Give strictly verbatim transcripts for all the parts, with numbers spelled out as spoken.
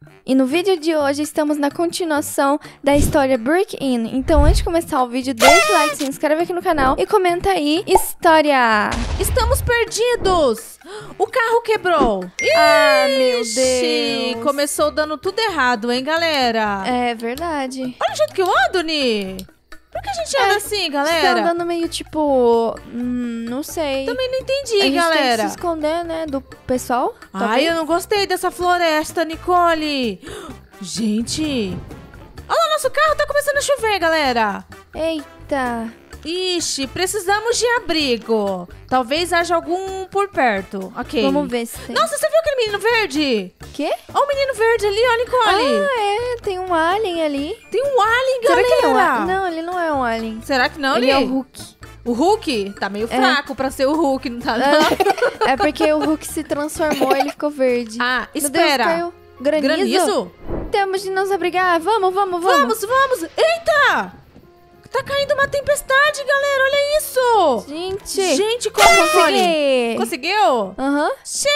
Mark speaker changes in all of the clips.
Speaker 1: E no vídeo de hoje estamos na continuação da história Break-In. Então antes de começar o vídeo, deixa o like, se inscreve aqui no canal e comenta aí, história!
Speaker 2: Estamos perdidos! O carro quebrou!
Speaker 1: Ah, meu
Speaker 2: Ixi,
Speaker 1: Deus!
Speaker 2: começou dando tudo errado, hein, galera?
Speaker 1: É verdade.
Speaker 2: Olha o jeito que eu ando, Ni! Por que a gente anda
Speaker 1: É,
Speaker 2: assim,
Speaker 1: Você tá
Speaker 2: galera?
Speaker 1: andando meio tipo... Hum, não sei.
Speaker 2: Também não entendi,
Speaker 1: a gente
Speaker 2: galera.
Speaker 1: tem que se esconder, né, do pessoal.
Speaker 2: Ai,
Speaker 1: talvez.
Speaker 2: eu não gostei dessa floresta, Nicole! Gente! Olha lá, nosso carro tá começando a chover, galera!
Speaker 1: Eita!
Speaker 2: Ixi, precisamos de abrigo. Talvez haja algum por perto. Ok.
Speaker 1: Vamos ver se tem.
Speaker 2: Nossa, você viu aquele menino verde?
Speaker 1: Quê?
Speaker 2: Olha o menino verde ali, ó, Nicole.
Speaker 1: Ah, é. Tem um alien ali.
Speaker 2: Tem um alien,
Speaker 1: Será
Speaker 2: galera.
Speaker 1: que ele é um alien? Não, ele não é um alien.
Speaker 2: Será que não,
Speaker 1: Ele
Speaker 2: Li?
Speaker 1: é o Hulk.
Speaker 2: O Hulk? Tá meio
Speaker 1: É.
Speaker 2: fraco pra ser o Hulk, não tá, não?
Speaker 1: É porque o Hulk se transformou e ele ficou verde.
Speaker 2: Ah,
Speaker 1: Meu
Speaker 2: espera.
Speaker 1: Deus, caiu. Granizo?
Speaker 2: Granizo?
Speaker 1: Temos de nos abrigar. Vamos, vamos, vamos.
Speaker 2: Vamos, vamos. Eita! Tá caindo uma tempestade, galera. Olha isso.
Speaker 1: Gente.
Speaker 2: Gente, como, Nicole?
Speaker 1: Consegui.
Speaker 2: Conseguiu?
Speaker 1: Aham.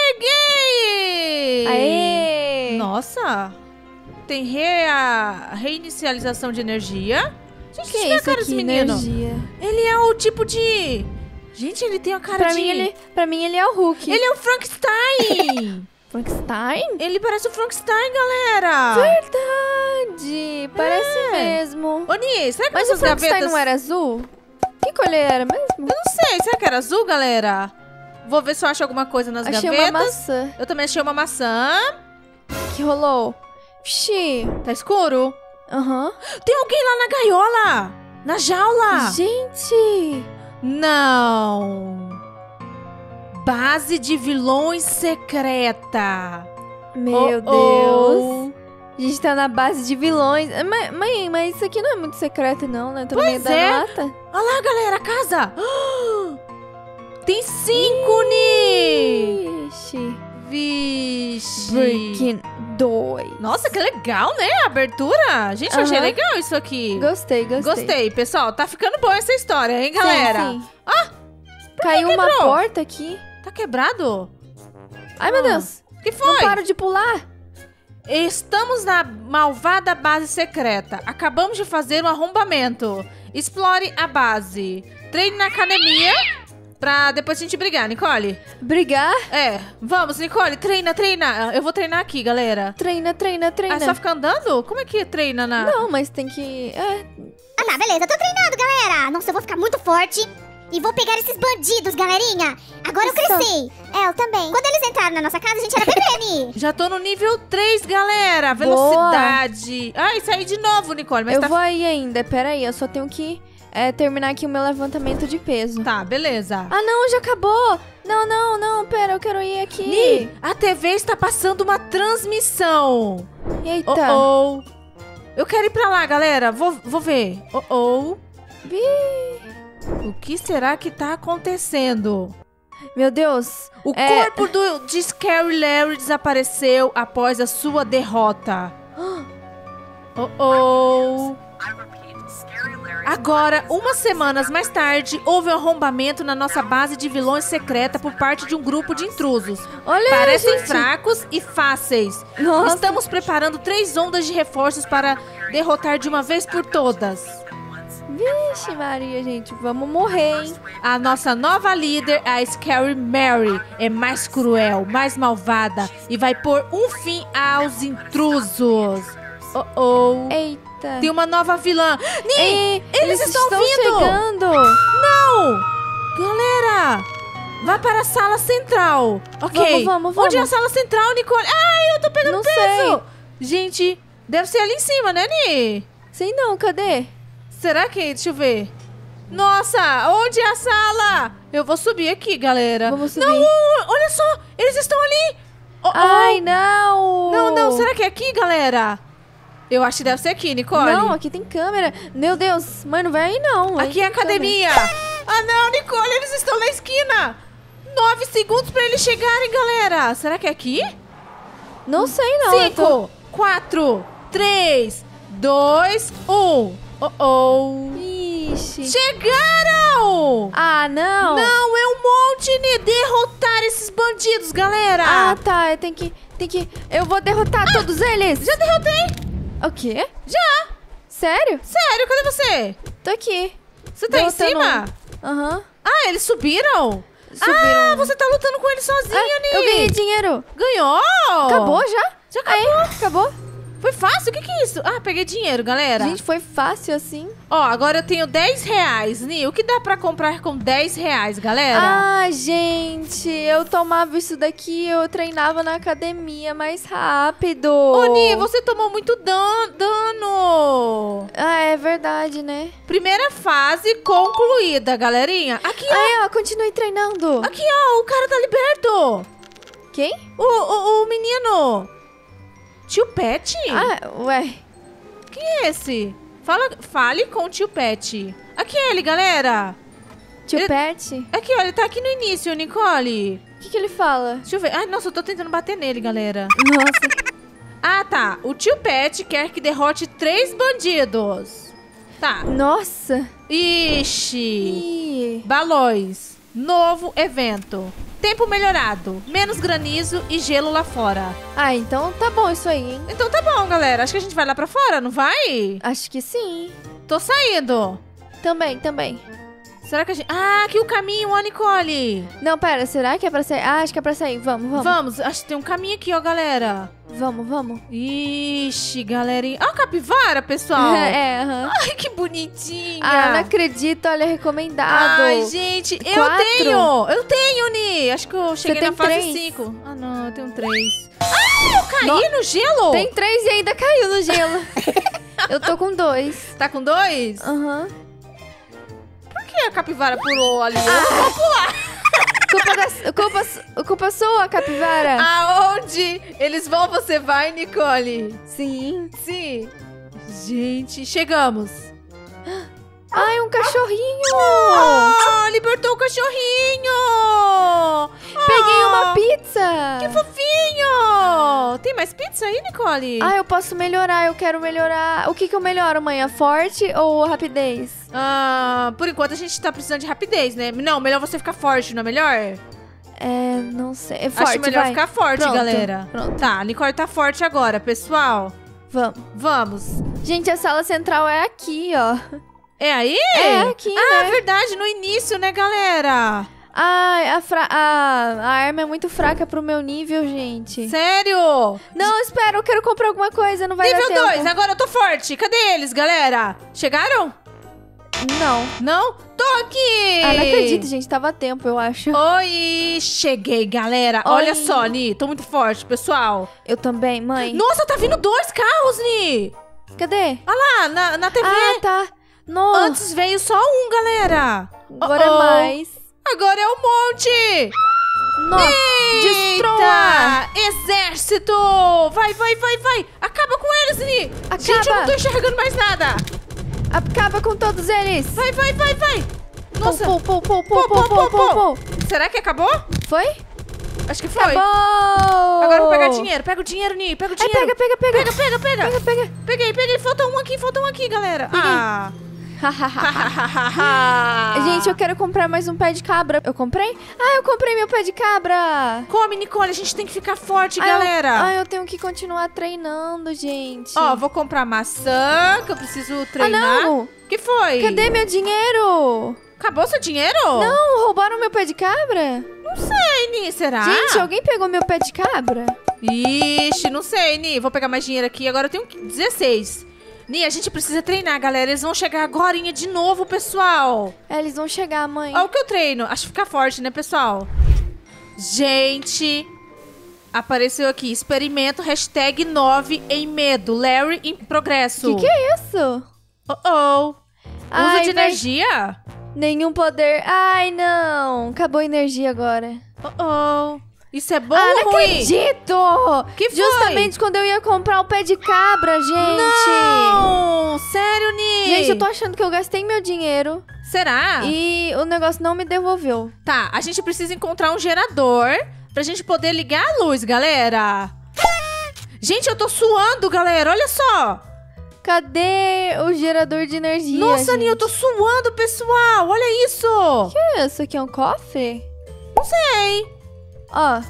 Speaker 2: Cheguei!
Speaker 1: Aê.
Speaker 2: Nossa. Tem rea... reinicialização de energia. Gente,
Speaker 1: Que
Speaker 2: deixa eu
Speaker 1: é
Speaker 2: ver a
Speaker 1: isso
Speaker 2: cara
Speaker 1: aqui?
Speaker 2: desse menino.
Speaker 1: Energia.
Speaker 2: Ele é o tipo de... Gente, ele tem a cara
Speaker 1: Pra
Speaker 2: de...
Speaker 1: mim, ele, pra mim, ele é o Hulk.
Speaker 2: Ele é o Frankenstein.
Speaker 1: Frankenstein?
Speaker 2: Ele parece o Frankenstein, galera.
Speaker 1: Verdade. Parece
Speaker 2: É.
Speaker 1: mesmo.
Speaker 2: Ô, Ni, será que
Speaker 1: Mas o
Speaker 2: essas
Speaker 1: Frankenstein
Speaker 2: gavetas...
Speaker 1: não era azul? Que cor ele era mesmo?
Speaker 2: Eu não sei, será que era azul, galera? Vou ver se eu acho alguma coisa nas
Speaker 1: Achei
Speaker 2: gavetas.
Speaker 1: uma maçã.
Speaker 2: Eu também achei uma maçã.
Speaker 1: Que rolou? Vixi.
Speaker 2: Tá escuro?
Speaker 1: Aham.
Speaker 2: Tem alguém lá na gaiola! Na jaula!
Speaker 1: Gente.
Speaker 2: Não! Base de vilões secreta.
Speaker 1: Meu
Speaker 2: Oh,
Speaker 1: Deus.
Speaker 2: oh.
Speaker 1: A gente tá na base de vilões. Mas, mãe, mas isso aqui não é muito secreto, não, né? Tô no meio
Speaker 2: Pois
Speaker 1: da
Speaker 2: é.
Speaker 1: mata.
Speaker 2: Olha lá, galera, a casa! Tem cinco, Ni!
Speaker 1: Ixi.
Speaker 2: Vixe!
Speaker 1: Breaking dois.
Speaker 2: Nossa, que legal, né? A abertura. Gente, eu achei
Speaker 1: Aham.
Speaker 2: legal isso aqui.
Speaker 1: Gostei, gostei.
Speaker 2: Gostei, pessoal. Tá ficando boa essa história, hein, galera?
Speaker 1: Sim, sim.
Speaker 2: Ah,
Speaker 1: Caiu uma
Speaker 2: quebrou?
Speaker 1: porta aqui.
Speaker 2: tá quebrado?
Speaker 1: Ai, meu
Speaker 2: Ah,
Speaker 1: Deus.
Speaker 2: O que
Speaker 1: Não
Speaker 2: foi?
Speaker 1: paro de pular.
Speaker 2: Estamos na malvada base secreta. Acabamos de fazer um arrombamento. Explore a base. Treine na academia pra depois a gente brigar, Nicole.
Speaker 1: Brigar.
Speaker 2: É, vamos, Nicole, treina, treina. Eu vou treinar aqui, galera.
Speaker 1: Treina, treina, treina.
Speaker 2: Ah, é só ficar andando? Como é que treina na...
Speaker 1: Não, mas tem que... É,
Speaker 3: Ah, tá, beleza. Eu tô treinando, galera. Nossa, eu vou ficar muito forte. E vou pegar esses bandidos, galerinha. Agora eu cresci. É, eu também. Quando eles entraram na nossa casa, a gente era bebê, Ni.
Speaker 2: Já tô no nível três, galera. Velocidade. Ai, saí de novo, Nicole, mas
Speaker 1: eu
Speaker 2: tá...
Speaker 1: vou aí ainda. Pera aí, eu só tenho que é, terminar aqui o meu levantamento de peso.
Speaker 2: Tá, beleza.
Speaker 1: Ah, não, já acabou. Não, não, não, pera, eu quero ir aqui.
Speaker 2: Ni, a T V está passando uma transmissão.
Speaker 1: Eita.
Speaker 2: Oh, oh. Eu quero ir pra lá, galera. Vou, vou ver. Oh, oh.
Speaker 1: Vi.
Speaker 2: O que será que tá acontecendo?
Speaker 1: Meu Deus.
Speaker 2: O
Speaker 1: É.
Speaker 2: corpo do, de Scary Larry desapareceu após a sua derrota. Oh, oh. Agora, umas semanas mais tarde, houve um arrombamento na nossa base de vilões secreta por parte de um grupo de intrusos.
Speaker 1: Olha,
Speaker 2: Parecem
Speaker 1: gente.
Speaker 2: fracos e fáceis.
Speaker 1: Nossa.
Speaker 2: Estamos preparando três ondas de reforços para derrotar de uma vez por todas.
Speaker 1: Vixe, Maria, gente. Vamos morrer, hein?
Speaker 2: A nossa nova líder, a Scary Mary, é mais cruel, mais malvada e vai pôr um fim aos intrusos. Oh, oh.
Speaker 1: Eita.
Speaker 2: Tem uma nova vilã. Ni,
Speaker 1: Ei,
Speaker 2: eles, estão, vindo.
Speaker 1: chegando.
Speaker 2: Não! Galera, vai para a sala central. Ok.
Speaker 1: Vamos, vamos,
Speaker 2: Onde é a
Speaker 1: vamos.
Speaker 2: sala central, Nicole? Ai, eu tô pegando
Speaker 1: Não
Speaker 2: peso. Gente, deve ser ali em cima, né, Ni?
Speaker 1: Sei não, cadê?
Speaker 2: Será que? Deixa eu ver. Nossa, onde é a sala? Eu vou subir aqui, galera.
Speaker 1: Vamos subir.
Speaker 2: Não, olha só, eles estão ali. Oh, oh.
Speaker 1: Ai, não.
Speaker 2: Não, não, será que é aqui, galera? Eu acho que deve ser aqui, Nicole.
Speaker 1: Não, aqui tem câmera. Meu Deus, mãe, não vai aí não. Aí
Speaker 2: Aqui é a
Speaker 1: tem câmera.
Speaker 2: academia. Ah, não, Nicole, eles estão na esquina. Nove segundos pra eles chegarem, galera. Será que é aqui?
Speaker 1: Não sei não. eu tô-
Speaker 2: Cinco, quatro, três, dois, um. Oh, oh.
Speaker 1: Ixi.
Speaker 2: Chegaram!
Speaker 1: Ah, não.
Speaker 2: Não, é um monte de derrotar esses bandidos, galera.
Speaker 1: Ah, tá. Eu tenho que, tem que... Eu vou derrotar ah, todos eles.
Speaker 2: Já derrotei.
Speaker 1: O quê?
Speaker 2: Já.
Speaker 1: Sério?
Speaker 2: Sério, cadê você?
Speaker 1: Tô aqui.
Speaker 2: Você tá em cima?
Speaker 1: Aham. Uhum.
Speaker 2: Ah, eles subiram?
Speaker 1: Subiram.
Speaker 2: Ah, você tá lutando com eles sozinha,
Speaker 1: ah,
Speaker 2: Ni.
Speaker 1: Eu ganhei dinheiro.
Speaker 2: Ganhou?
Speaker 1: Acabou já?
Speaker 2: Já acabou.
Speaker 1: Aí, acabou.
Speaker 2: Foi fácil? O que que é isso? Ah, peguei dinheiro, galera.
Speaker 1: Gente, foi fácil assim.
Speaker 2: Ó, agora eu tenho dez reais, Ni. O que dá pra comprar com dez reais, galera?
Speaker 1: Ah, gente, eu tomava isso daqui, eu treinava na academia mais rápido.
Speaker 2: Ô, Ni, você tomou muito dan dano.
Speaker 1: Ah, é verdade, né?
Speaker 2: Primeira fase concluída, galerinha. Aqui, ó.
Speaker 1: Aí, ó, continue treinando.
Speaker 2: Aqui, ó, o cara tá liberto.
Speaker 1: Quem?
Speaker 2: O, o, o menino. Tio Pet?
Speaker 1: Ah, ué.
Speaker 2: Quem é esse? Fala, fale com o tio Pet. Aqui é ele, galera.
Speaker 1: Tio
Speaker 2: ele...
Speaker 1: Pet?
Speaker 2: Aqui, ó, ele tá aqui no início, Nicole.
Speaker 1: O que que ele fala?
Speaker 2: Deixa eu ver. Ai, nossa, eu tô tentando bater nele, galera.
Speaker 1: Nossa.
Speaker 2: Ah, tá. O tio Pet quer que derrote três bandidos. Tá.
Speaker 1: Nossa.
Speaker 2: Ixi.
Speaker 1: Ih.
Speaker 2: Balões. Novo evento. Tempo melhorado. Menos granizo e gelo lá fora.
Speaker 1: Ah, então tá bom isso aí, hein?
Speaker 2: Então tá bom, galera. Acho que a gente vai lá pra fora, não vai?
Speaker 1: Acho que sim.
Speaker 2: Tô saindo.
Speaker 1: Também, também.
Speaker 2: Será que a gente... Ah, aqui o caminho, ó, Nicole.
Speaker 1: Não, pera, será que é pra sair? Ah, acho que é pra sair. Vamos, vamos.
Speaker 2: Vamos, acho que tem um caminho aqui, ó, galera.
Speaker 1: Vamos, vamos.
Speaker 2: Ixi, galerinha. Ó a capivara, pessoal.
Speaker 1: É, aham. Uhum.
Speaker 2: Ai, que bonitinha.
Speaker 1: Ah, não acredito, olha, recomendado.
Speaker 2: Ai, gente, eu
Speaker 1: Quatro.
Speaker 2: tenho. Eu tenho, Ni. Acho que eu cheguei
Speaker 1: tem
Speaker 2: na fase
Speaker 1: três.
Speaker 2: cinco. Ah, não, eu tenho três. Ah, eu caí no, no gelo.
Speaker 1: Tem três e ainda caiu no gelo. Eu tô com dois.
Speaker 2: Tá com dois?
Speaker 1: Aham. Uhum.
Speaker 2: Por que a capivara pulou ali? Eu não vou pular.
Speaker 1: Culpa, da, culpa, culpa sua, capivara.
Speaker 2: Aonde eles vão, você vai, Nicole?
Speaker 1: Sim.
Speaker 2: Sim. Gente, chegamos.
Speaker 1: Ai, um cachorrinho.
Speaker 2: Ah, libertou o cachorrinho.
Speaker 1: Peguei
Speaker 2: ah,
Speaker 1: uma pizza.
Speaker 2: Que fofinho. Tem mais pizza aí, Nicole?
Speaker 1: Ah, eu posso melhorar, eu quero melhorar. O que que eu melhoro, mãe? A forte ou a rapidez?
Speaker 2: Ah, por enquanto a gente tá precisando de rapidez, né? Não, melhor você ficar forte, não é melhor?
Speaker 1: É, não sei. É forte,
Speaker 2: Acho melhor
Speaker 1: vai.
Speaker 2: ficar forte,
Speaker 1: Pronto,
Speaker 2: galera.
Speaker 1: Pronto.
Speaker 2: Tá, a Nicole tá forte agora, pessoal.
Speaker 1: Vamos.
Speaker 2: Vamos.
Speaker 1: Gente, a sala central é aqui, ó.
Speaker 2: É aí?
Speaker 1: É aqui,
Speaker 2: ah,
Speaker 1: né?
Speaker 2: É verdade, no início, né, galera?
Speaker 1: Ai, a, fra a, a arma é muito fraca pro meu nível, gente.
Speaker 2: Sério?
Speaker 1: Não, espera, eu quero comprar alguma coisa, não vai
Speaker 2: Nível
Speaker 1: dar tempo.
Speaker 2: dois, agora eu tô forte. Cadê eles, galera? Chegaram?
Speaker 1: Não.
Speaker 2: Não? Tô aqui!
Speaker 1: Ah, não acredito, gente. Tava a tempo, eu acho.
Speaker 2: Oi, cheguei, galera.
Speaker 1: Oi.
Speaker 2: Olha só, Ni. Tô muito forte, pessoal.
Speaker 1: Eu também, mãe.
Speaker 2: Nossa, tá vindo dois carros, Ni.
Speaker 1: Cadê?
Speaker 2: Olha lá, na, na T V.
Speaker 1: Ah, tá. Nossa.
Speaker 2: Antes veio só um, galera.
Speaker 1: Agora é
Speaker 2: Oh, oh.
Speaker 1: mais.
Speaker 2: Agora é um monte.
Speaker 1: Nossa.
Speaker 2: Eita!
Speaker 1: Destrua.
Speaker 2: Exército. Vai, vai, vai, vai. Acaba com eles, Ni.
Speaker 1: Acaba.
Speaker 2: Gente, eu não tô enxergando mais nada.
Speaker 1: Acaba com todos eles.
Speaker 2: Vai, vai, vai, vai. Nossa.
Speaker 1: Pô, pô, pô,
Speaker 2: Pô,
Speaker 1: pô,
Speaker 2: pô, pô,
Speaker 1: pô, pô, pô.
Speaker 2: Será que acabou?
Speaker 1: Foi?
Speaker 2: Acho que foi.
Speaker 1: Acabou.
Speaker 2: Agora eu vou pegar dinheiro. Pega o dinheiro, Ni. Pega o
Speaker 1: Ai,
Speaker 2: dinheiro.
Speaker 1: pega, pega, pega.
Speaker 2: Pega, pega, pega.
Speaker 1: Pega, pega.
Speaker 2: Peguei, peguei. Falta um aqui, falta um aqui, galera. Ah.
Speaker 1: Gente, eu quero comprar mais um pé de cabra. Eu comprei? Ah, eu comprei meu pé de cabra.
Speaker 2: Come, Nicole. A gente tem que ficar forte,
Speaker 1: Ah,
Speaker 2: galera.
Speaker 1: Eu, ah, eu tenho que continuar treinando, gente.
Speaker 2: Ó, vou comprar maçã, que eu preciso treinar.
Speaker 1: Ah, não.
Speaker 2: Que foi?
Speaker 1: Cadê meu dinheiro?
Speaker 2: Acabou seu dinheiro?
Speaker 1: Não, roubaram meu pé de cabra?
Speaker 2: Não sei, Ni. Será?
Speaker 1: Gente, alguém pegou meu pé de cabra?
Speaker 2: Ixi, não sei, Ni. Vou pegar mais dinheiro aqui. Agora eu tenho dezesseis. Ni, a gente precisa treinar, galera. Eles vão chegar agorinha de novo, pessoal.
Speaker 1: É, eles vão chegar, mãe.
Speaker 2: Olha o que eu treino. Acho que fica forte, né, pessoal? Gente, apareceu aqui. Experimento hashtag nove em medo. Larry em progresso.
Speaker 1: Que que é isso?
Speaker 2: Oh, oh. Uso
Speaker 1: Ai,
Speaker 2: de
Speaker 1: vai-
Speaker 2: energia?
Speaker 1: Nenhum poder. Ai, não. Acabou a energia agora.
Speaker 2: Oh, oh. Isso é bom
Speaker 1: ah,
Speaker 2: ou
Speaker 1: não
Speaker 2: ruim?
Speaker 1: acredito!
Speaker 2: Que foi?
Speaker 1: Justamente quando eu ia comprar o pé de cabra, gente.
Speaker 2: Não! Sério, Ni?
Speaker 1: Gente, eu tô achando que eu gastei meu dinheiro
Speaker 2: Será?
Speaker 1: e o negócio não me devolveu.
Speaker 2: Tá, a gente precisa encontrar um gerador pra gente poder ligar a luz, galera. Gente, eu tô suando, galera. Olha só.
Speaker 1: Cadê o gerador de energia?
Speaker 2: Nossa,
Speaker 1: gente?
Speaker 2: Ni, eu tô suando, pessoal. Olha isso.
Speaker 1: O que é isso? Aqui é um cofre?
Speaker 2: Não sei.
Speaker 1: Ó,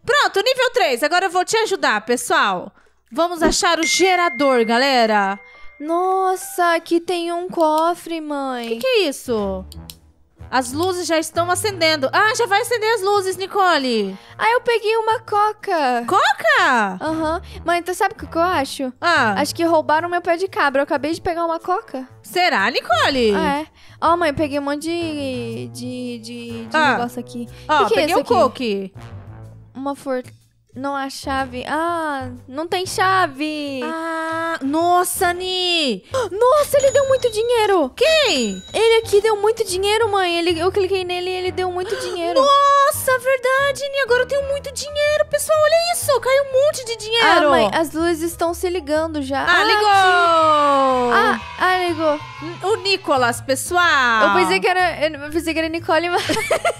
Speaker 2: Pronto, nível três. Agora eu vou te ajudar, pessoal. Vamos achar o gerador, galera.
Speaker 1: Nossa, aqui tem um cofre, mãe.
Speaker 2: O que, que é isso? As luzes já estão acendendo. Ah, já vai acender as luzes, Nicole.
Speaker 1: Ah, eu peguei uma coca.
Speaker 2: Coca?
Speaker 1: Aham. Mãe, tu sabe o que que eu acho?
Speaker 2: Ah,
Speaker 1: Acho que roubaram meu pé de cabra. Eu acabei de pegar uma coca.
Speaker 2: será, Nicole?
Speaker 1: Ah, é. Ó, mãe, eu peguei um monte de, de, de, de
Speaker 2: Ah.
Speaker 1: negócio aqui.
Speaker 2: Ó,
Speaker 1: que que é
Speaker 2: peguei
Speaker 1: isso
Speaker 2: o
Speaker 1: aqui?
Speaker 2: cookie.
Speaker 1: Uma for... Não há chave. Ah, não tem chave.
Speaker 2: Ah, nossa, Ni.
Speaker 1: Nossa, ele deu muito dinheiro.
Speaker 2: Quem?
Speaker 1: Ele aqui deu muito dinheiro, mãe. Ele, eu cliquei nele e ele deu muito dinheiro.
Speaker 2: Nossa, verdade, Ni. Agora eu tenho muito dinheiro, pessoal. Olha isso. Caiu um monte de
Speaker 1: Ah,
Speaker 2: dinheiro.
Speaker 1: mãe, as luzes estão se ligando já.
Speaker 2: Ah, ligou.
Speaker 1: Ah, ah, ligou.
Speaker 2: O Nicolas, pessoal.
Speaker 1: Eu pensei que era, eu pensei que era Nicole, mas...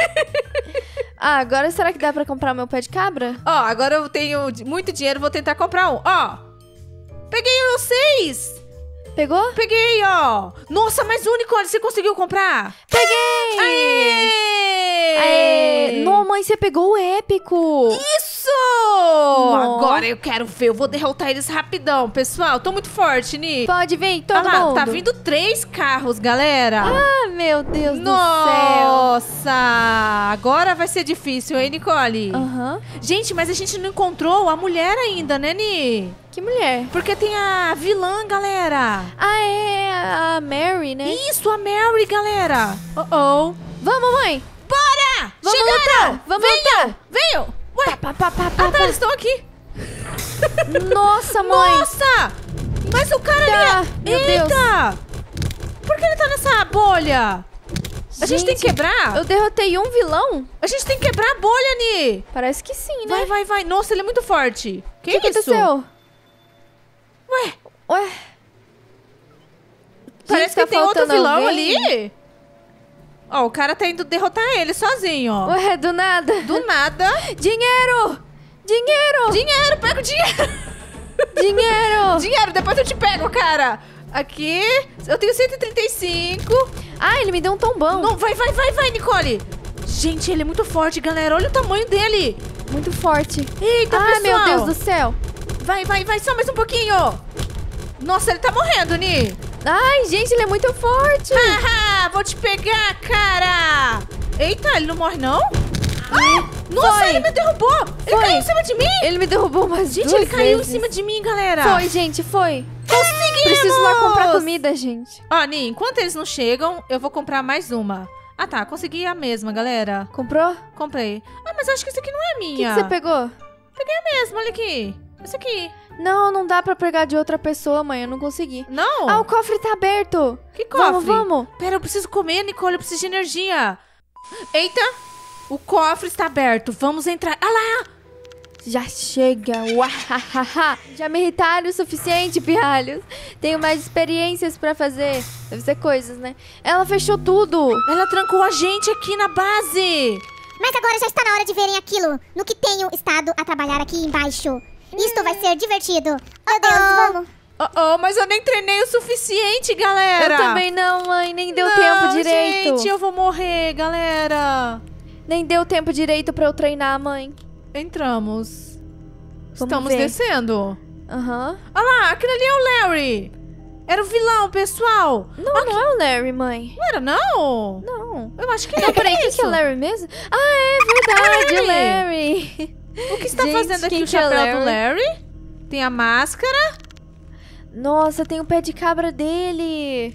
Speaker 1: Ah, agora será que dá pra comprar o meu pé de cabra?
Speaker 2: Ó, agora eu tenho muito dinheiro, vou tentar comprar um. Ó, peguei os seis.
Speaker 1: Pegou?
Speaker 2: Peguei, ó. Nossa, mas o Nicole, você conseguiu comprar?
Speaker 1: Peguei!
Speaker 2: Aê!
Speaker 1: Aê! Não, mãe, você pegou o épico!
Speaker 2: Isso!
Speaker 1: Nossa.
Speaker 2: Agora eu quero ver, eu vou derrotar eles rapidão, pessoal. Tô muito forte, Ni.
Speaker 1: Pode vir, todo
Speaker 2: Olha lá,
Speaker 1: mundo!
Speaker 2: tá vindo três carros, galera.
Speaker 1: Ah, meu Deus do céu!
Speaker 2: Nossa! Agora vai ser difícil, hein, Nicole?
Speaker 1: Aham.
Speaker 2: Gente, mas a gente não encontrou a mulher ainda, né, Ni?
Speaker 1: Que mulher?
Speaker 2: Porque tem a vilã, galera.
Speaker 1: Ah, é a Mary, né?
Speaker 2: Isso, a Mary, galera. Oh, oh.
Speaker 1: Vamos, mãe!
Speaker 2: Bora!
Speaker 1: Vamos
Speaker 2: Chegaram!
Speaker 1: lutar! Vamos
Speaker 2: Venham!
Speaker 1: lutar!
Speaker 2: Venham! Ué,
Speaker 1: Pá, pá, pá,
Speaker 2: ah,
Speaker 1: pá,
Speaker 2: tá,
Speaker 1: pá.
Speaker 2: eles estão aqui.
Speaker 1: Nossa, mãe!
Speaker 2: Nossa! Mas o cara
Speaker 1: Tá,
Speaker 2: ali...
Speaker 1: meu
Speaker 2: Eita! Por que ele tá nessa bolha? A gente tem que quebrar?
Speaker 1: Eu derrotei um vilão?
Speaker 2: A gente tem que quebrar a bolha, Ni.
Speaker 1: Parece que sim, né?
Speaker 2: Vai, vai, vai. Nossa, ele é muito forte. Que,
Speaker 1: O que
Speaker 2: isso?
Speaker 1: aconteceu?
Speaker 2: Ué,
Speaker 1: Ué?
Speaker 2: parece
Speaker 1: tá
Speaker 2: que tem outro
Speaker 1: faltando
Speaker 2: vilão
Speaker 1: alguém?
Speaker 2: ali. Ó, o cara tá indo derrotar ele sozinho, ó.
Speaker 1: Ué, do nada.
Speaker 2: Do nada.
Speaker 1: Dinheiro! Dinheiro!
Speaker 2: Dinheiro, pega o dinheiro.
Speaker 1: Dinheiro!
Speaker 2: Dinheiro, depois eu te pego, cara. Aqui, eu tenho cento e trinta e cinco.
Speaker 1: Ah, ele me deu um tombão.
Speaker 2: Não, vai, vai, vai, vai, Nicole. Gente, ele é muito forte, galera. Olha o tamanho dele.
Speaker 1: Muito forte.
Speaker 2: Eita,
Speaker 1: Ai,
Speaker 2: pessoal.
Speaker 1: meu Deus do céu.
Speaker 2: Vai, vai, vai, só mais um pouquinho. Nossa, ele tá morrendo, Ni.
Speaker 1: Ai, gente, ele é muito forte.
Speaker 2: Haha, vou te pegar, cara. Eita, ele não morre, não? Ah, nossa,
Speaker 1: Foi.
Speaker 2: ele me derrubou. Ele
Speaker 1: Foi.
Speaker 2: caiu em cima de mim.
Speaker 1: Ele me derrubou umas
Speaker 2: Gente,
Speaker 1: duas
Speaker 2: ele caiu
Speaker 1: vezes.
Speaker 2: em cima de mim, galera.
Speaker 1: Foi, gente, foi.
Speaker 2: Conseguimos.
Speaker 1: Preciso lá comprar comida, gente.
Speaker 2: Ó, Ni, enquanto eles não chegam, eu vou comprar mais uma. Ah, tá, consegui a mesma, galera.
Speaker 1: Comprou?
Speaker 2: Comprei. Ah, mas acho que isso aqui não é
Speaker 1: O que, que
Speaker 2: minha.
Speaker 1: você pegou?
Speaker 2: Peguei a mesma, olha aqui. Essa aqui.
Speaker 1: Não, não dá pra pegar de outra pessoa, mãe. Eu não consegui.
Speaker 2: Não?
Speaker 1: Ah, o cofre tá aberto.
Speaker 2: Que cofre?
Speaker 1: Vamos, vamos.
Speaker 2: Pera, eu preciso comer, Nicole, eu preciso de energia. Eita, o cofre está aberto. Vamos entrar. Ah lá!
Speaker 1: Já chega. Uahaha. Já me irritaram o suficiente, pirralhos. Tenho mais experiências pra fazer. Deve ser coisas, né? Ela fechou tudo.
Speaker 2: Ela trancou a gente aqui na base.
Speaker 3: Mas agora já está na hora de verem aquilo no que tenho estado a trabalhar aqui embaixo. Isto vai ser divertido. Meu Deus, vamos.
Speaker 2: Oh, oh, mas eu nem treinei o suficiente, galera.
Speaker 1: Eu também não, mãe. Nem deu
Speaker 2: Não,
Speaker 1: tempo direito.
Speaker 2: Gente, eu vou morrer, galera.
Speaker 1: Nem deu tempo direito pra eu treinar, mãe.
Speaker 2: Entramos.
Speaker 1: Vamos
Speaker 2: Estamos
Speaker 1: ver.
Speaker 2: descendo.
Speaker 1: Aham.
Speaker 2: Olha lá, aquele ali é o Larry. Era o vilão, pessoal.
Speaker 1: Não, não é o Larry, mãe.
Speaker 2: Não era, não?
Speaker 1: Não.
Speaker 2: Eu acho que é.
Speaker 1: Não, peraí,
Speaker 2: que
Speaker 1: quem que é o Larry mesmo? Ah, é verdade, o Larry.
Speaker 2: O que está
Speaker 1: Gente,
Speaker 2: fazendo aqui
Speaker 1: quem
Speaker 2: o
Speaker 1: que é
Speaker 2: chapéu do
Speaker 1: Larry?
Speaker 2: Larry? Tem a máscara.
Speaker 1: Nossa, tem o pé de cabra dele.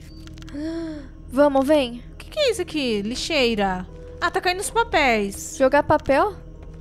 Speaker 1: Vamos, vem.
Speaker 2: O que, que é isso aqui? Lixeira. Ah, tá caindo os papéis.
Speaker 1: Jogar papel?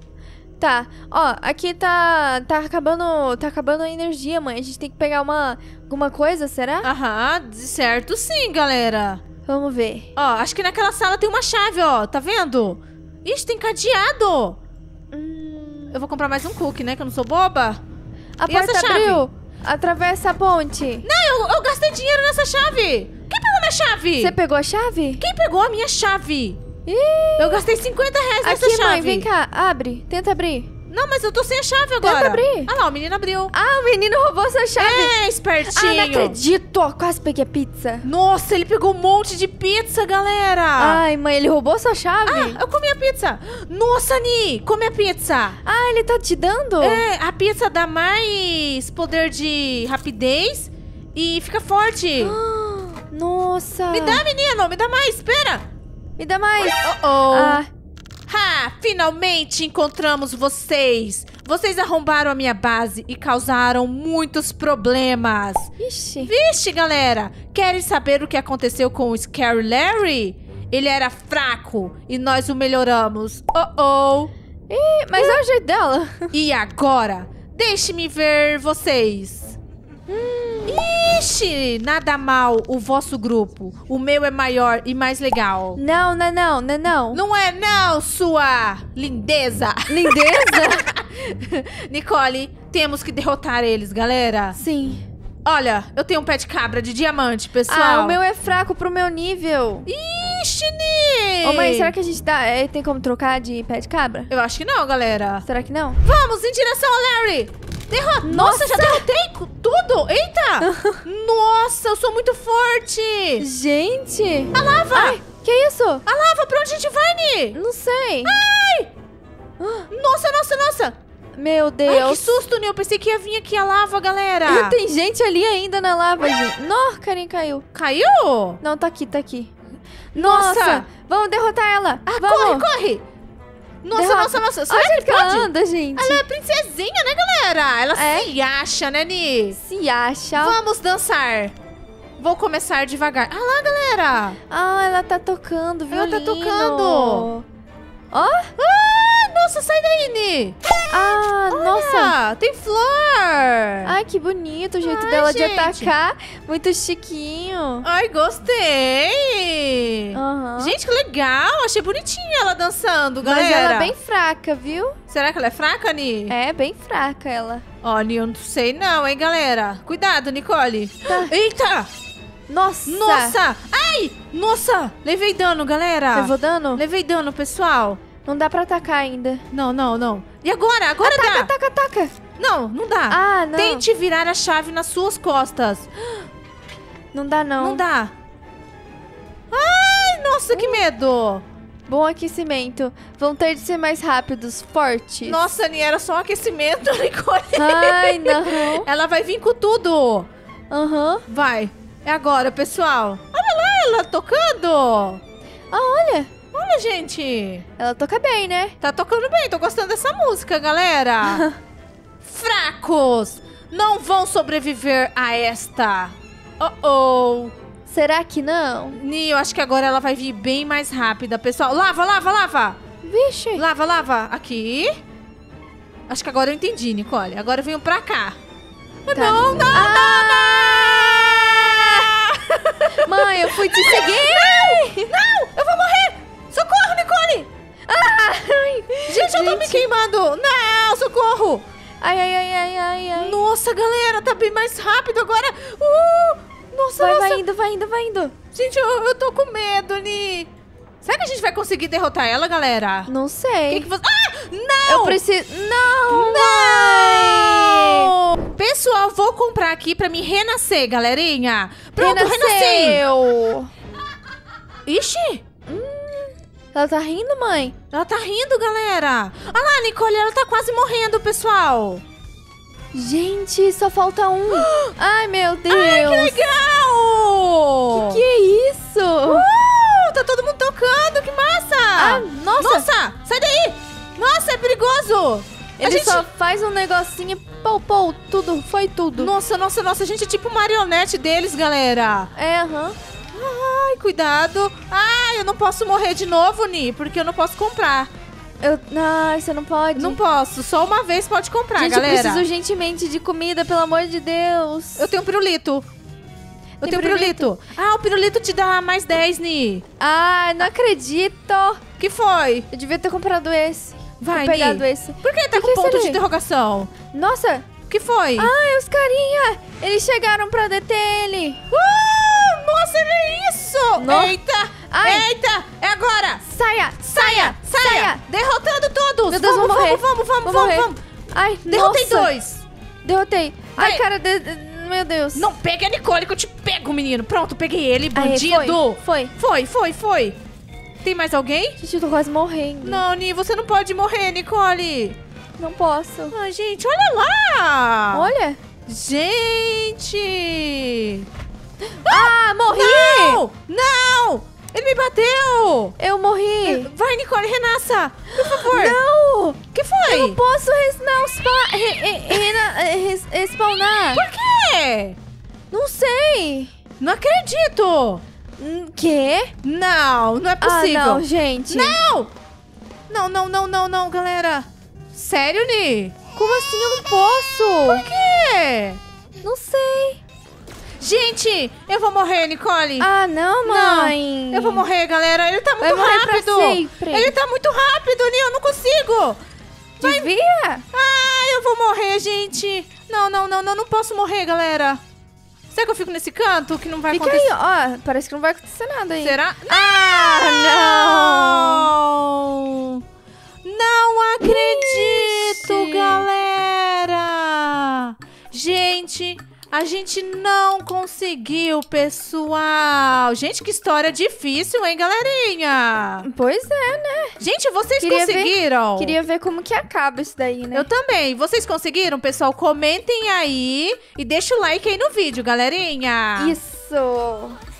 Speaker 1: Tá, ó, aqui tá tá acabando, tá acabando a energia, mãe. A gente tem que pegar uma alguma coisa, será?
Speaker 2: Aham, de certo sim, galera.
Speaker 1: Vamos ver.
Speaker 2: Ó, acho que naquela sala tem uma chave, ó. Tá vendo? Ixi, tem cadeado.
Speaker 1: Hum,
Speaker 2: Eu vou comprar mais um cookie, né? Que eu não sou boba.
Speaker 1: a
Speaker 2: E
Speaker 1: porta
Speaker 2: essa chave?
Speaker 1: abriu. Atravessa a ponte.
Speaker 2: Não, eu, eu gastei dinheiro nessa chave. Quem pegou minha chave?
Speaker 1: Você pegou a chave?
Speaker 2: Quem pegou a minha chave?
Speaker 1: Ih,
Speaker 2: Eu gastei cinquenta reais nessa
Speaker 1: aqui,
Speaker 2: chave.
Speaker 1: mãe, vem cá. Abre. Tenta abrir.
Speaker 2: Não, mas eu tô sem a chave agora.
Speaker 1: Tenta abrir.
Speaker 2: Ah lá, o menino abriu.
Speaker 1: Ah, o menino roubou sua chave.
Speaker 2: É, espertinho.
Speaker 1: Ah, não acredito. Quase peguei a pizza.
Speaker 2: Nossa, ele pegou um monte de pizza, galera.
Speaker 1: Ai, mãe, ele roubou sua chave?
Speaker 2: Ah, eu comi a pizza. Nossa, Ni, come a pizza.
Speaker 1: Ah, ele tá te dando?
Speaker 2: É, a pizza dá mais poder de rapidez e fica forte.
Speaker 1: Nossa.
Speaker 2: Me dá, menino, me dá mais, espera.
Speaker 1: Me dá mais.
Speaker 2: Oh, oh.
Speaker 1: Ah,
Speaker 2: Ha, finalmente encontramos vocês. Vocês arrombaram a minha base e causaram muitos problemas.
Speaker 1: ixi.
Speaker 2: Vixe, galera, querem saber o que aconteceu com o Scary Larry? Ele era fraco e nós o melhoramos. Oh, oh.
Speaker 1: Ih, mas é o jeito dela.
Speaker 2: E agora, deixe-me ver vocês. Ixi, nada mal o vosso grupo. O meu é maior e mais legal.
Speaker 1: Não, não, não, não, não.
Speaker 2: Não é não, sua lindeza.
Speaker 1: Lindeza?
Speaker 2: Nicole, temos que derrotar eles, galera.
Speaker 1: Sim.
Speaker 2: Olha, eu tenho um pé de cabra de diamante, pessoal.
Speaker 1: Ah, o meu é fraco pro meu nível.
Speaker 2: Ixi, Ni.
Speaker 1: Ô, mãe, será que a gente dá, é, tem como trocar de pé de cabra?
Speaker 2: Eu acho que não, galera.
Speaker 1: Será que não?
Speaker 2: Vamos em direção ao Larry. Derrota. Nossa,
Speaker 1: Nossa.
Speaker 2: já derrotei cu- tudo. Eita. Nossa, eu sou muito forte.
Speaker 1: Gente.
Speaker 2: A lava.
Speaker 1: Ai, que isso?
Speaker 2: A lava, pra onde a gente vai, Ni?
Speaker 1: Não sei.
Speaker 2: Nossa, nossa, nossa.
Speaker 1: Meu
Speaker 2: Ai, que
Speaker 1: Deus.
Speaker 2: susto, Ni. Eu pensei que ia vir aqui a lava, galera.
Speaker 1: Tem gente ali ainda na lava, gente. Nossa, Karen caiu.
Speaker 2: Caiu?
Speaker 1: Não, tá aqui, tá aqui.
Speaker 2: Nossa.
Speaker 1: Nossa, vamos derrotar ela.
Speaker 2: Ah,
Speaker 1: vamos.
Speaker 2: corre, corre. Nossa,
Speaker 1: Derrota.
Speaker 2: nossa, nossa.
Speaker 1: Olha
Speaker 2: Será
Speaker 1: o
Speaker 2: que
Speaker 1: jeito que ela
Speaker 2: pode?
Speaker 1: anda, gente.
Speaker 2: Ela é princesinha, né, galera? Ela
Speaker 1: É.
Speaker 2: se acha, né, Ni?
Speaker 1: Se acha.
Speaker 2: Vamos dançar. Vou começar devagar. Ah lá, galera.
Speaker 1: Ah, ela tá tocando
Speaker 2: Ela
Speaker 1: violino.
Speaker 2: tá tocando.
Speaker 1: Ó.
Speaker 2: Ah, nossa, sai daí, Ni.
Speaker 1: Ah, nossa.
Speaker 2: Ah, tem flor.
Speaker 1: Ai, que bonito o jeito
Speaker 2: Ai,
Speaker 1: dela de
Speaker 2: gente.
Speaker 1: atacar. Muito chiquinho.
Speaker 2: Ai, gostei.
Speaker 1: Aham.
Speaker 2: Gente, que legal. Achei bonitinha ela dançando, galera.
Speaker 1: Mas ela é bem fraca, viu?
Speaker 2: Será que ela é fraca, Ni?
Speaker 1: É, bem fraca ela.
Speaker 2: Ó, Ni, eu não sei não, hein, galera. Cuidado, Nicole.
Speaker 1: Tá.
Speaker 2: Eita.
Speaker 1: Nossa.
Speaker 2: Nossa. Ai, nossa. Levei dano, galera.
Speaker 1: Levou dano?
Speaker 2: Levei dano, pessoal.
Speaker 1: Não dá pra atacar ainda.
Speaker 2: Não, não, não. E agora? Agora
Speaker 1: Ataca,
Speaker 2: dá.
Speaker 1: ataca, ataca.
Speaker 2: Não, não dá.
Speaker 1: Ah, não.
Speaker 2: Tente virar a chave nas suas costas.
Speaker 1: Não dá, não.
Speaker 2: Não dá. Ai, nossa, que medo.
Speaker 1: Bom aquecimento. Vão ter de ser mais rápidos, fortes.
Speaker 2: Nossa, Ni, era só um aquecimento, Nicole.
Speaker 1: Ai, não.
Speaker 2: Ela vai vir com tudo.
Speaker 1: Aham.
Speaker 2: Vai. É agora, pessoal. Olha lá, ela tocando.
Speaker 1: Ah, olha.
Speaker 2: Olha, gente.
Speaker 1: Ela toca bem, né?
Speaker 2: Tá tocando bem. Tô gostando dessa música, galera. Fracos. Não vão sobreviver a esta. Oh, oh.
Speaker 1: Será que não?
Speaker 2: Ni, eu acho que agora ela vai vir bem mais rápida, pessoal. Lava, lava, lava.
Speaker 1: Vixe.
Speaker 2: Lava, lava. Aqui. Acho que agora eu entendi, Nicole. Agora eu venho pra cá.
Speaker 1: Tá.
Speaker 2: Não, não,
Speaker 1: Ah!
Speaker 2: não, não.
Speaker 1: Mãe, eu fui te seguir.
Speaker 2: Não, eu vou morrer. Socorro, Nicole.
Speaker 1: Ai,
Speaker 2: Gente, eu tô me queimando. Não, socorro.
Speaker 1: ai, ai, ai, ai, ai, ai.
Speaker 2: Nossa, galera, tá bem mais rápido agora. Uh, nossa,
Speaker 1: Vai,
Speaker 2: nossa.
Speaker 1: vai indo, vai indo, vai indo.
Speaker 2: Gente, eu, eu tô com medo, Ni. Será que a gente vai conseguir derrotar ela, galera?
Speaker 1: Não sei.
Speaker 2: Que que você... Ah, não!
Speaker 1: Eu preciso... Não,
Speaker 2: Não!
Speaker 1: mãe!
Speaker 2: Pessoal, vou comprar aqui pra me renascer, galerinha. Pronto, renasci.
Speaker 1: Renasceu.
Speaker 2: Ixi,
Speaker 1: Ela tá rindo, mãe?
Speaker 2: ela tá rindo, galera. Olha lá, Nicole, ela tá quase morrendo, pessoal.
Speaker 1: Gente, só falta um. Ai, meu Deus.
Speaker 2: Ai, que legal!
Speaker 1: Que é isso?
Speaker 2: Uh, tá todo mundo tocando, que massa!
Speaker 1: Ah, nossa.
Speaker 2: Nossa, sai daí! Nossa, é perigoso! A
Speaker 1: Ele
Speaker 2: gente...
Speaker 1: só faz um negocinho, pau, pau, tudo, foi tudo.
Speaker 2: Nossa, nossa, nossa, a gente é tipo marionete deles, galera.
Speaker 1: É, aham.
Speaker 2: Ai, cuidado. Ai, eu não posso morrer de novo, Ni, porque eu não posso comprar.
Speaker 1: Eu... Ai, você não pode?
Speaker 2: Não posso, só uma vez pode comprar,
Speaker 1: Gente,
Speaker 2: galera.
Speaker 1: eu preciso urgentemente de comida, pelo amor de Deus.
Speaker 2: Eu tenho pirulito. Eu
Speaker 1: Tem
Speaker 2: tenho pirulito? Ah, o pirulito te dá mais dez, Ni.
Speaker 1: Ai, não acredito.
Speaker 2: Que foi?
Speaker 1: Eu devia ter comprado esse.
Speaker 2: Vai,
Speaker 1: Ter pegado
Speaker 2: Ni.
Speaker 1: esse.
Speaker 2: Por que tá
Speaker 1: Que
Speaker 2: com
Speaker 1: que é
Speaker 2: ponto
Speaker 1: isso
Speaker 2: de
Speaker 1: ali?
Speaker 2: interrogação?
Speaker 1: Nossa.
Speaker 2: Que foi?
Speaker 1: Ai, os carinha. Eles chegaram pra deter ele.
Speaker 2: Uh, nossa, ele é isso!
Speaker 1: No-
Speaker 2: Eita!
Speaker 1: Ai.
Speaker 2: Eita! É agora!
Speaker 1: Saia, saia,
Speaker 2: Saia!
Speaker 1: Saia!
Speaker 2: Derrotando todos!
Speaker 1: Meu Deus,
Speaker 2: vamos,
Speaker 1: vou morrer.
Speaker 2: vamos, vamos, vamos,
Speaker 1: Vou
Speaker 2: vamos,
Speaker 1: morrer.
Speaker 2: vamos.
Speaker 1: Ai,
Speaker 2: Derrotei
Speaker 1: nossa.
Speaker 2: dois.
Speaker 1: Derrotei.
Speaker 2: Vai.
Speaker 1: Ai, cara, de... de- meu Deus.
Speaker 2: Não pegue a Nicole que eu te pego, menino. Pronto, peguei ele,
Speaker 1: Aí,
Speaker 2: bandido.
Speaker 1: foi,
Speaker 2: Foi,
Speaker 1: foi.
Speaker 2: foi, foi. Tem mais alguém?
Speaker 1: Gente, eu tô quase morrendo.
Speaker 2: Não, Ni, você não pode morrer, Nicole.
Speaker 1: Não posso.
Speaker 2: Ai, gente, olha lá.
Speaker 1: Olha.
Speaker 2: Gente.
Speaker 1: Ah, morri!
Speaker 2: Não, não. Ele me bateu.
Speaker 1: Eu morri.
Speaker 2: Vai, Nicole, renasça. Por favor.
Speaker 1: Não!
Speaker 2: O que foi?
Speaker 1: Eu não posso res... não, spa... re... re... rena- res- respawnar.
Speaker 2: Por quê?
Speaker 1: Não sei.
Speaker 2: Não acredito.
Speaker 1: Hum, Quê?
Speaker 2: Não, não é possível.
Speaker 1: Ah, não, gente.
Speaker 2: Não! Não, não, não, não, não, galera. Sério, Ni?
Speaker 1: Como assim eu não posso?
Speaker 2: Por quê?
Speaker 1: Não sei.
Speaker 2: Gente, eu vou morrer, Nicole.
Speaker 1: Ah, não, mãe.
Speaker 2: Não, eu vou morrer, galera. Ele tá muito
Speaker 1: Vai morrer pra
Speaker 2: rápido.
Speaker 1: sempre.
Speaker 2: Ele tá muito rápido, Ni. Eu não consigo.
Speaker 1: Devia?
Speaker 2: Ah, eu vou morrer, gente. Não, não, não, não, não posso morrer, galera. Será que eu fico nesse canto que não vai
Speaker 1: Fica
Speaker 2: acontecer?
Speaker 1: aí, ó. Parece que não vai acontecer nada aí.
Speaker 2: Será?
Speaker 1: Ah,
Speaker 2: não! Não acredito,
Speaker 1: Ixi.
Speaker 2: galera! Gente, a gente não conseguiu, pessoal. Gente, que história difícil, hein, galerinha?
Speaker 1: Pois é, né?
Speaker 2: Gente, vocês
Speaker 1: Queria ver-
Speaker 2: conseguiram?
Speaker 1: Queria ver como que acaba isso daí, né?
Speaker 2: Eu também. Vocês conseguiram, pessoal? Comentem aí e deixa o like aí no vídeo, galerinha.
Speaker 1: Isso.